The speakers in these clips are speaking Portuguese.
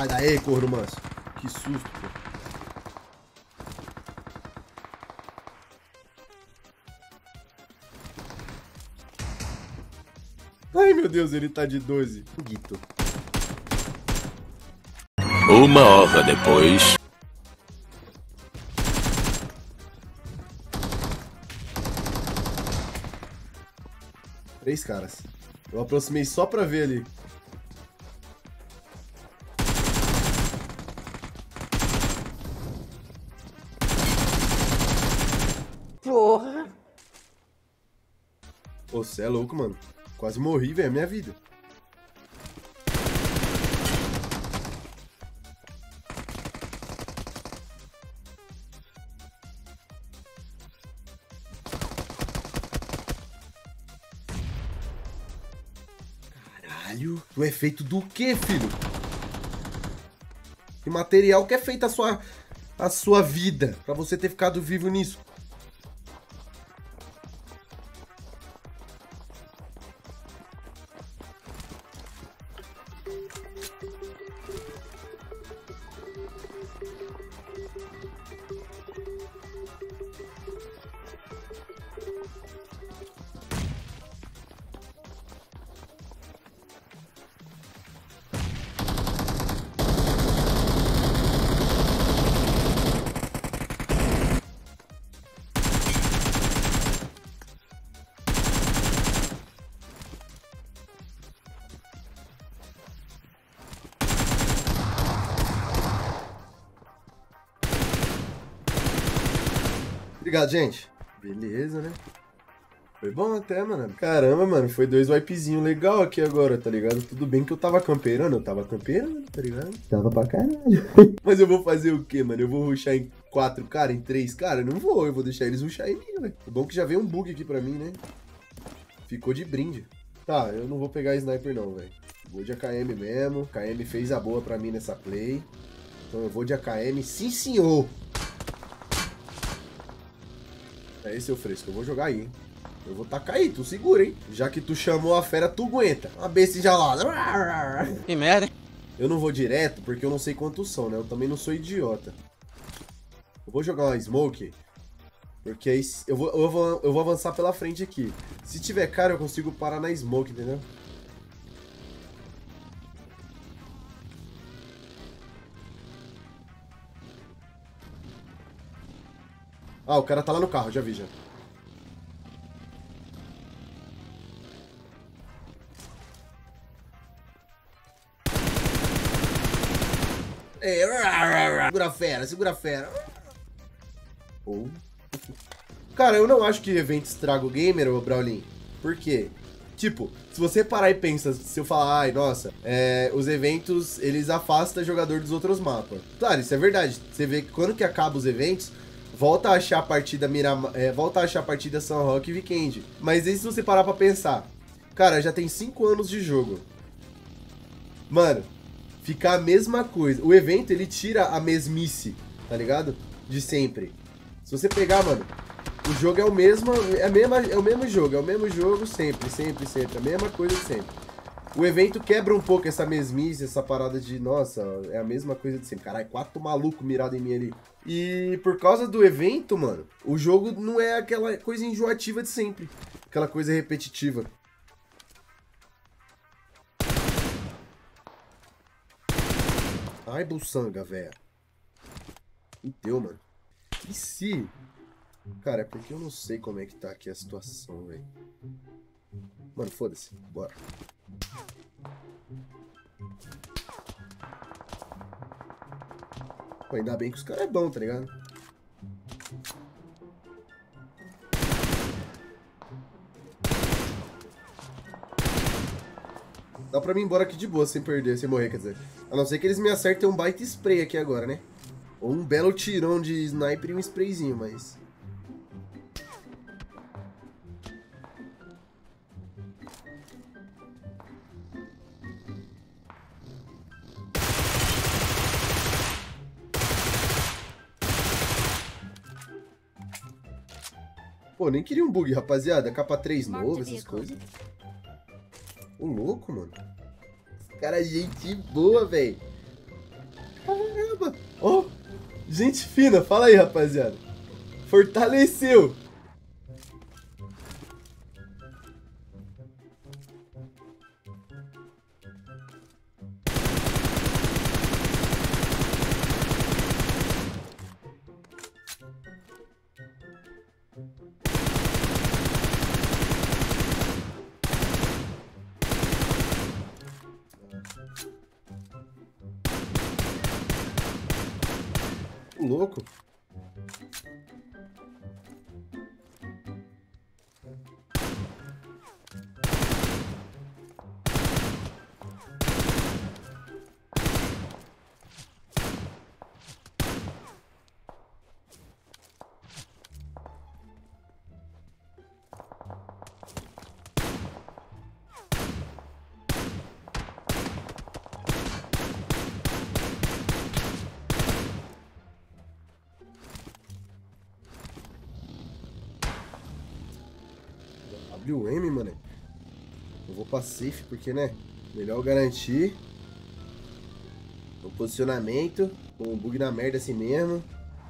Sai daí, corno manso. Que susto, pô. Ai, meu Deus, ele tá de 12. Guito. 1 hora depois. Três caras. Eu aproximei só pra ver ali. Porra! Ô, cê é louco, mano. Quase morri, velho. É minha vida. Caralho. Tu é feito do quê, filho? Que material que é feito a sua vida? Pra você ter ficado vivo nisso? Obrigado, gente. Beleza, né? Foi bom até, mano. Caramba, mano, foi 2 wipezinhos legal aqui agora, tá ligado? Tudo bem que eu tava camperando, tá ligado? Tava pra caralho. Mas eu vou fazer o quê, mano? Eu vou rushar em 4 caras, em 3 caras? Não vou, eu vou deixar eles rushar em mim, velho. O bom que já veio um bug aqui pra mim, né? Ficou de brinde. Tá, eu não vou pegar sniper não, velho. Vou de AKM mesmo. AKM fez a boa pra mim nessa play. Então eu vou de AKM, sim senhor! É esse o fresco, eu vou jogar aí, hein? Eu vou tacar aí, tu segura, hein? Já que tu chamou a fera, tu aguenta. Uma besta enjalada. Que merda, hein? Eu não vou direto, porque eu não sei quantos são, né? Eu também não sou idiota. Eu vou jogar uma smoke, porque aí eu vou avançar pela frente aqui. Se tiver cara, eu consigo parar na smoke, entendeu? Ah, o cara tá lá no carro, já vi, já. Segura a fera, segura a fera. Oh. Cara, eu não acho que evento estraga o gamer, ô Brawlin. Por quê? Tipo, se você parar e pensa, se eu falar, ai, nossa, os eventos, eles afastam o jogador dos outros mapas. Claro, isso é verdade. Você vê que quando que acaba os eventos, volta a achar a partida volta a achar a partida São Roque e Weekend. Mas aí se você parar pra pensar, cara, já tem 5 anos de jogo. Mano, fica a mesma coisa. O evento, ele tira a mesmice, tá ligado? De sempre. Se você pegar, mano, o jogo é o mesmo, é o mesmo jogo sempre, sempre, sempre. A mesma coisa de sempre. O evento quebra um pouco essa mesmice, essa parada de, nossa, é a mesma coisa de sempre. Caralho, 4 malucos mirados em mim ali. E por causa do evento, mano, o jogo não é aquela coisa enjoativa de sempre. Aquela coisa repetitiva. Ai, buçanga, velho. Deu, mano. E se... Cara, é porque eu não sei como é que tá aqui a situação, velho. Mano, foda-se. Bora. Pô, ainda bem que os caras é bom, tá ligado? Dá pra mim ir embora aqui de boa, sem perder, sem morrer, quer dizer. A não ser que eles me acertem um baita spray aqui agora, né? Ou um belo tirão de sniper e um sprayzinho, mas... Pô, nem queria um bug, rapaziada. Capa 3 novo, essas coisas. Ô, louco, mano. Esse cara é gente boa, velho. Gente fina, fala aí, rapaziada. Fortaleceu. Louco. WM, mano. Eu vou pra safe porque, né? Melhor eu garantir o posicionamento com o bug na merda assim mesmo.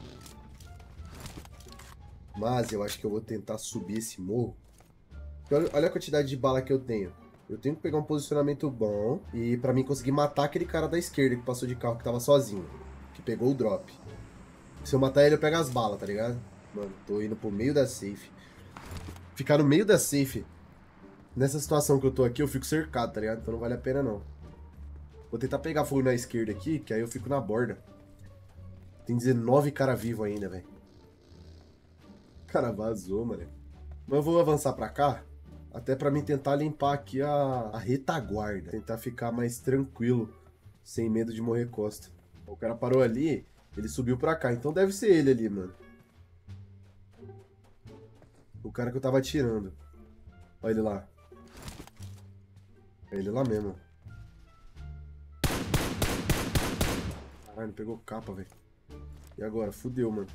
Mas eu acho que eu vou tentar subir esse morro. Olha a quantidade de bala que eu tenho. Eu tenho que pegar um posicionamento bom e pra mim conseguir matar aquele cara da esquerda que passou de carro que tava sozinho. Que pegou o drop. Se eu matar ele, eu pego as balas, tá ligado? Mano, tô indo pro meio da safe. Ficar no meio da safe, nessa situação que eu tô aqui, eu fico cercado, tá ligado? Então não vale a pena, não. Vou tentar pegar fogo na esquerda aqui, que aí eu fico na borda. Tem 19 cara vivo ainda, velho. Cara, vazou, mano. Mas eu vou avançar pra cá, até pra mim tentar limpar aqui a retaguarda. Tentar ficar mais tranquilo, sem medo de morrer costa. O cara parou ali, ele subiu pra cá, então deve ser ele ali, mano. O cara que eu tava atirando. Olha ele lá. É ele lá mesmo. Caralho, pegou capa, velho. E agora? Fudeu, mano.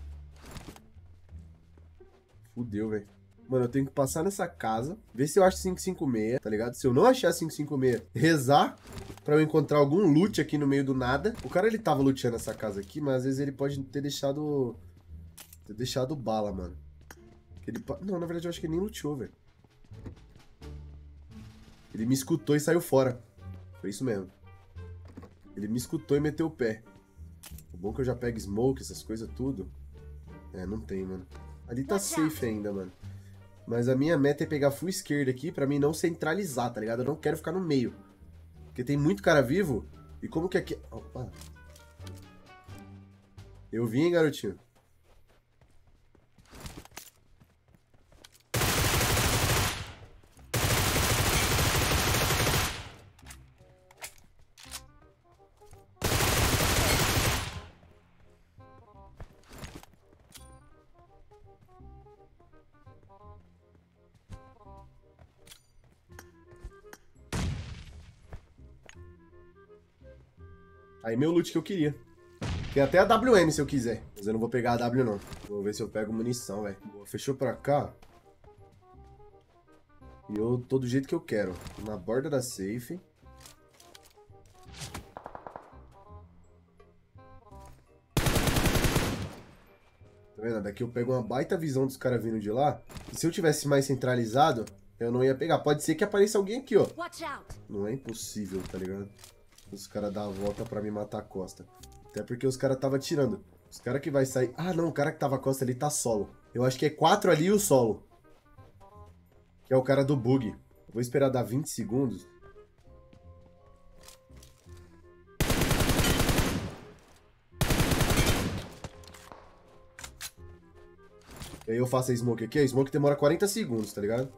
Fudeu, velho. Mano, eu tenho que passar nessa casa, ver se eu acho 556, tá ligado? Se eu não achar 556, rezar pra eu encontrar algum loot aqui no meio do nada. O cara, ele tava luteando essa casa aqui, mas às vezes ele pode ter deixado... bala, mano. Não, na verdade eu acho que ele nem luteou, velho. Ele me escutou e saiu fora. Foi isso mesmo. Ele me escutou e meteu o pé. O bom é que eu já pego smoke, essas coisas tudo. É, não tem, mano. Ali tá safe ainda, mano. Mas a minha meta é pegar full esquerda aqui pra mim não centralizar, tá ligado? Eu não quero ficar no meio. Porque tem muito cara vivo. E como que aqui... Opa. Eu vim, hein, garotinho? Aí meu loot que eu queria. Tem até a WM se eu quiser. Mas eu não vou pegar a W não. Vou ver se eu pego munição, velho. Fechou pra cá. E eu tô do jeito que eu quero. Na borda da safe. Tá vendo? Daqui eu pego uma baita visão dos caras vindo de lá. E se eu tivesse mais centralizado, eu não ia pegar. Pode ser que apareça alguém aqui, ó. Não é impossível, tá ligado? Os caras dão a volta pra me matar a costa. Até porque os caras tava atirando. Os caras que vai sair... Ah, não. O cara que tava a costa ali tá solo. Eu acho que é 4 ali e o solo. Que é o cara do bug. Eu vou esperar dar 20 segundos. E aí eu faço a smoke aqui. A smoke demora 40 segundos, tá ligado?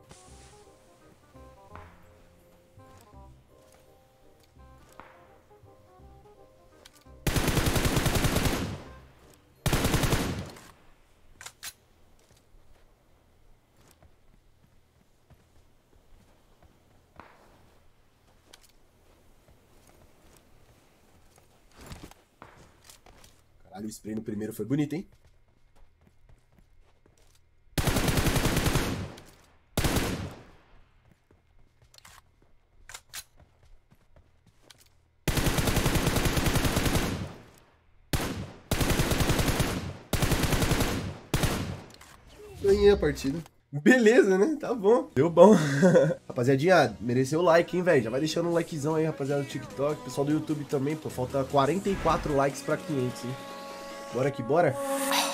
Caralho, o spray no primeiro foi bonito, hein? Ganhei a partida. Beleza, né? Tá bom. Deu bom. Rapaziadinha, mereceu o like, hein, velho? Já vai deixando um likezão aí, rapaziada, do TikTok. Pessoal do YouTube também, pô. Falta 44 likes pra 500, hein? Bora que bora.